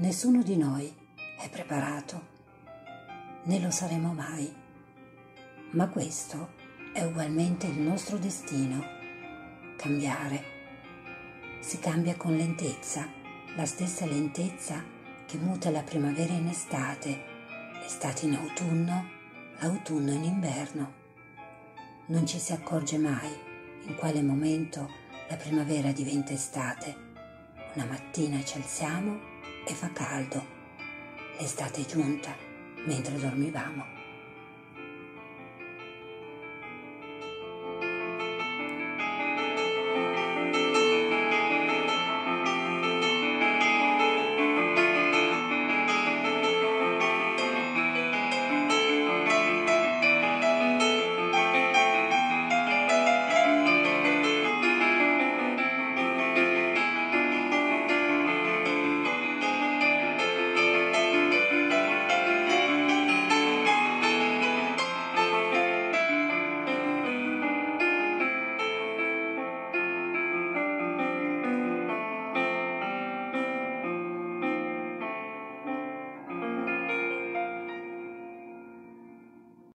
Nessuno di noi è preparato, né lo saremo mai, ma questo è ugualmente il nostro destino, cambiare. Si cambia con lentezza, la stessa lentezza che muta la primavera in estate, l'estate in autunno, l'autunno in inverno. Non ci si accorge mai in quale momento la primavera diventa estate. Una mattina ci alziamo e fa caldo. L'estate è giunta mentre dormivamo.